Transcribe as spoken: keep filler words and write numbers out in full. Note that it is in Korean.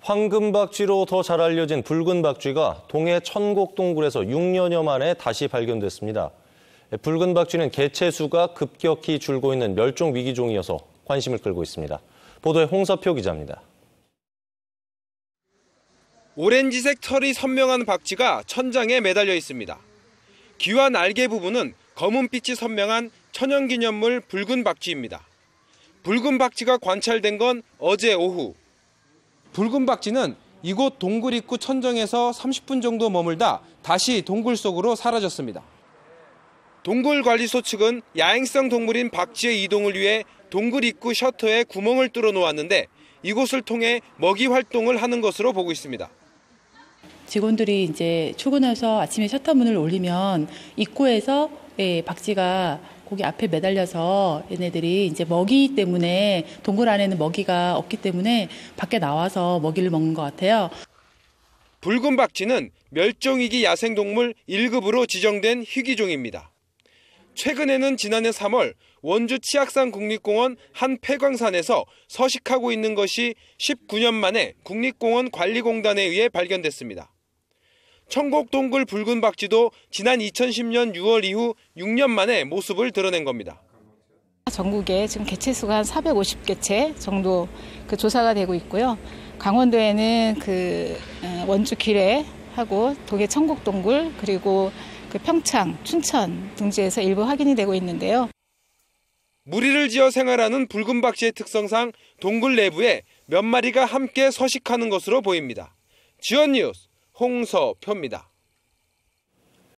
황금박쥐로 더 잘 알려진 붉은 박쥐가 동해 천곡동굴에서 육 년여 만에 다시 발견됐습니다. 붉은 박쥐는 개체 수가 급격히 줄고 있는 멸종 위기종이어서 관심을 끌고 있습니다. 보도에 홍서표 기자입니다. 오렌지색 털이 선명한 박쥐가 천장에 매달려 있습니다. 귀와 날개 부분은 검은빛이 선명한 천연기념물 붉은 박쥐입니다. 붉은 박쥐가 관찰된 건 어제 오후. 붉은 박쥐는 이곳 동굴 입구 천정에서 삼십 분 정도 머물다 다시 동굴 속으로 사라졌습니다. 동굴관리소 측은 야행성 동물인 박쥐의 이동을 위해 동굴 입구 셔터에 구멍을 뚫어 놓았는데 이곳을 통해 먹이 활동을 하는 것으로 보고 있습니다. 직원들이 이제 출근해서 아침에 셔터 문을 올리면 입구에서 예, 박쥐가 거기 앞에 매달려서 얘네들이 이제 먹이 때문에 동굴 안에는 먹이가 없기 때문에 밖에 나와서 먹이를 먹는 것 같아요. 붉은 박쥐는 멸종위기 야생동물 일 급으로 지정된 희귀종입니다. 최근에는 지난해 삼월 원주 치악산 국립공원 한 폐광산에서 서식하고 있는 것이 십구 년 만에 국립공원관리공단에 의해 발견됐습니다. 천곡동굴 붉은 박쥐도 지난 이천십 년 유월 이후 육 년 만에 모습을 드러낸 겁니다. 전국에 지금 개체 수가 한 사백오십 개체 정도 그 조사가 되고 있고요. 강원도에는 그 원주 기래하고 동해 천곡동굴 그리고 그 평창, 춘천 등지에서 일부 확인이 되고 있는데요. 무리를 지어 생활하는 붉은 박쥐의 특성상 동굴 내부에 몇 마리가 함께 서식하는 것으로 보입니다. 지원 뉴스 홍서표입니다.